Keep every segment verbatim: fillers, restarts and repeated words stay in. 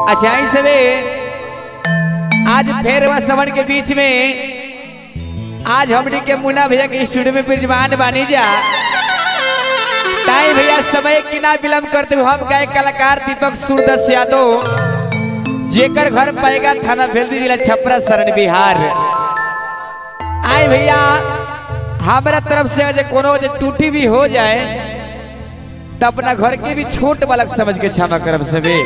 अच्छा सबे आज फिर वह सवन के बीच में आज हमने के मुन्ना भैया के स्टूडियो में बिरजमान बानी जा ताई भैया समय की ना विलम्ब करते हुए हम गायक कलाकार दीपक सूरदास यादव जेकर घर पाएगा थाना भेल्दी जिला छपरा शरण बिहार। आए भैया हमारा तरफ से अगर कोनो टूटी भी हो जाए तो अपना घर के भी छोट बालक समझ के क्षमा करब सबे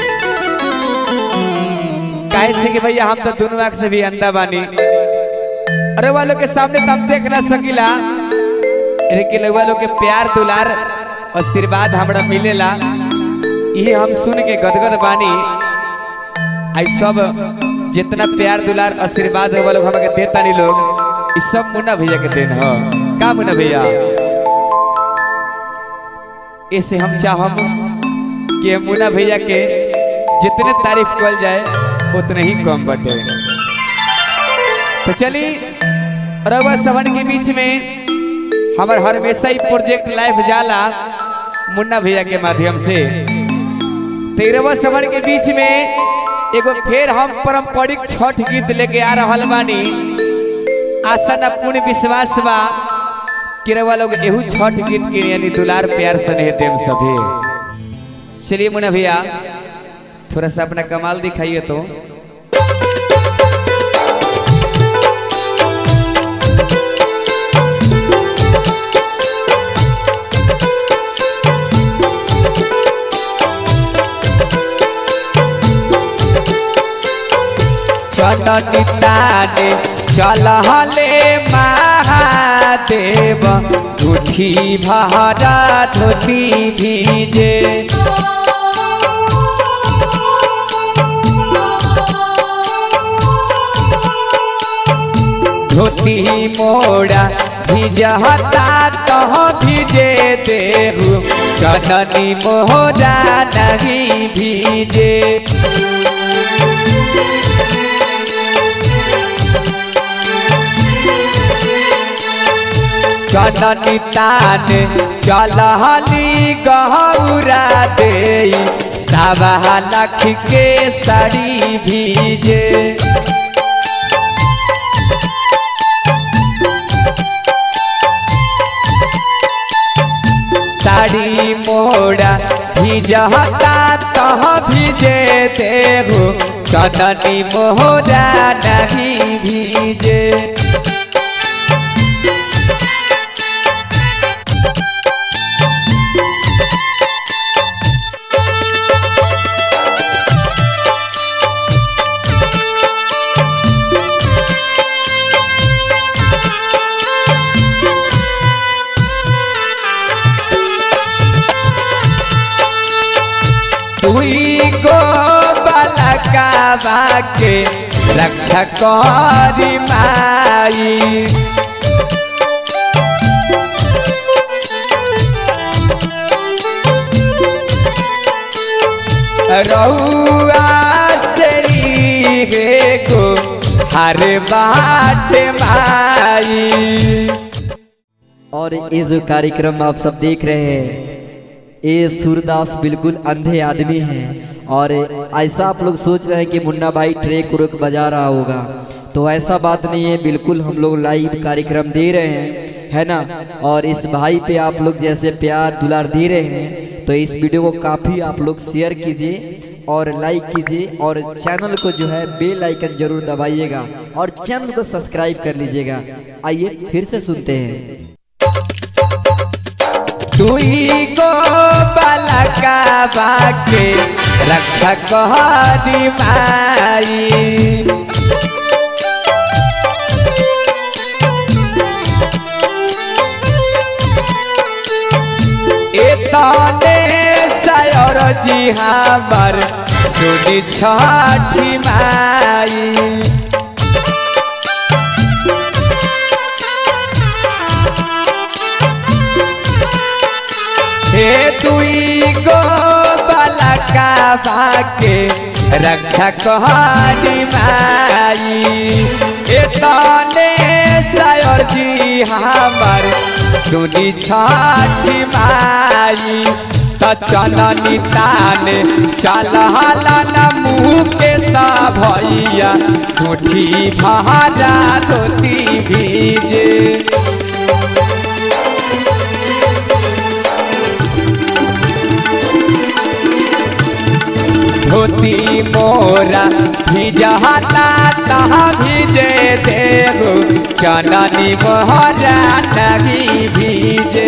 कैसे कि भैया हम तो दोनों आँख से भी अंधा बानी। अरे वालों के सामने तो हम देख ना सकीला लेकिन वालों के प्यार दुलार आशीर्वाद हमरा मिलेला ये हम सुन के गदगद बानी। आई सब जितना प्यार दुलार आशीर्वाद वालों हमें देता नहीं लोग इस सब मुन्ना भैया के देन हो का मुन्ना भैया। ऐसे हम चाहम कि मुन्ना भैया के जितने तारीफ कल जाए उतने ही कम बटे। तो चली रवा सवन के बीच में हमार हमेशा ही प्रोजेक्ट लाइव जाला मुन्ना भैया के माध्यम से। तेरहवा सवन के बीच में एगो फिर हम पारंपरिक छठ गीत लेके आ रहा बानी। आशा न पूर्ण विश्वास बा कि रवा लोग एहू छठ गीत के यानी दुलार प्यार स्नेह देम सभे। चलिए मुन्ना भैया थोड़ा सा अपना कमाल दिखाइए तो। चलनी ताने चलहले महादेव धोती भरा धोती भीजे धोती मोड़ा भिजहता तह भिजे देहु चननी मोहरा नहीं भीजे। चननी तान चलहली गहरा दे सावा लख के साड़ी भीजे साड़ी मोड़ा भिजहता तह भिजे देहु चननी मोहरा नहीं भीजे। गो बालका के रक्षा करी माई रउआ सेरी गे गो हर बात माई। और ये जो कार्यक्रम आप सब देख रहे हैं ये सूरदास बिल्कुल अंधे आदमी हैं और ऐसा आप लोग सोच रहे हैं कि मुन्ना भाई ट्रैक उरक बजा रहा होगा तो ऐसा बात नहीं है। बिल्कुल हम लोग लाइव कार्यक्रम दे रहे हैं है ना। और इस भाई पे आप लोग जैसे प्यार दुलार दे रहे हैं तो इस वीडियो को काफ़ी आप लोग शेयर कीजिए और लाइक कीजिए और चैनल को जो है बेल आइकन जरूर दबाइएगा और चैनल को सब्सक्राइब कर लीजिएगा। आइए फिर से सुनते हैं। दुई गो बालका के रक्षा करी माई एतने सायर जी हमर सुनी छठी माई। हे दुई गो बालका के रक्षा करी माई एतने सायर जी हमर सुनी छठी माई। त चननी ताने चलहला न मुँह के सा भैया मुट्ठी भाजा धोती भीजे। धोती मोरा भिजहता तहाँ भीजे देगो चननी मोहरा नहीं भीजे।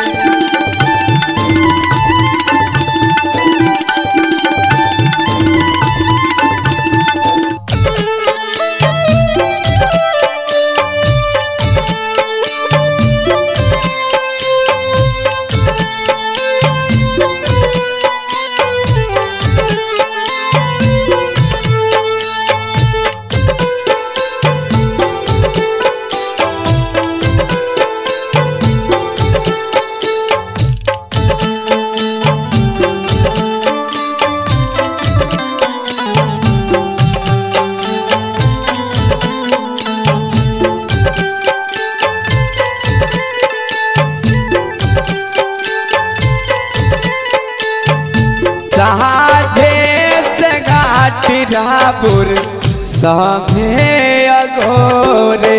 जहाजे से घाटी रापुर सभे अगोरे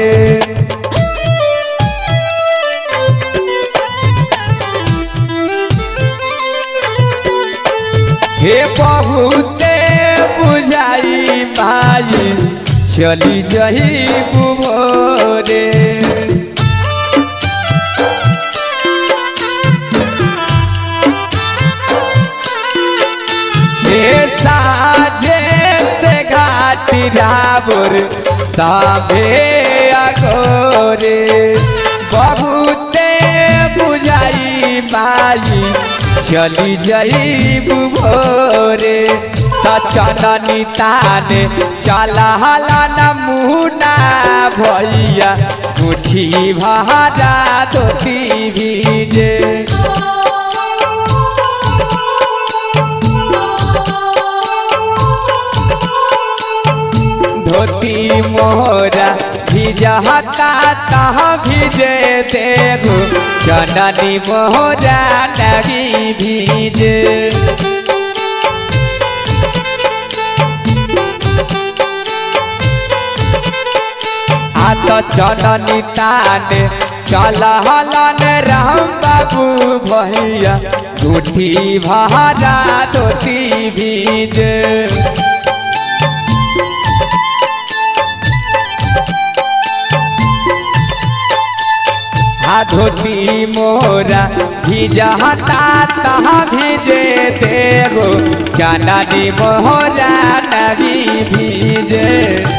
हे बहुते बुझाई भाई चली जही बुभोरे। साझे से घाटी रापुर साभे अगोरे बहुते बुझाई बाई चली जई भोरे। त चननी ताने चलहला न मुना भैया मुट्ठी भाजा धोती भीजे। धोती मोरा भिजहता तहाँ भीजे देगो चननी मोरा नहीं भीजे। आ तो चननी ताने चलहला न राम बाबू भैया मुट्ठी भाजा धोती भीजे। धोती मोरा भिजहता तहाँ भीजे देगो चननी मोरा नहीं भीजे।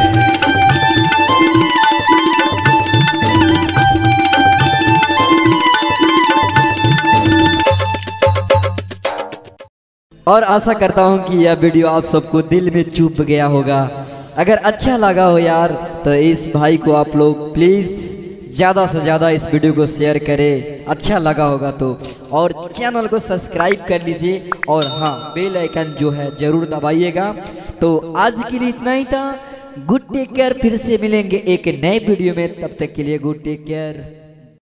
और आशा करता हूँ कि यह वीडियो आप सबको दिल में चुभ गया होगा। अगर अच्छा लगा हो यार तो इस भाई को आप लोग प्लीज़ ज़्यादा से ज़्यादा इस वीडियो को शेयर करें, अच्छा लगा होगा तो। और चैनल को सब्सक्राइब कर लीजिए और हाँ बेल आइकन जो है ज़रूर दबाइएगा। तो आज के लिए इतना ही था। गुड टेक केयर, फिर से मिलेंगे एक नए वीडियो में, तब तक के लिए गुड टेक केयर।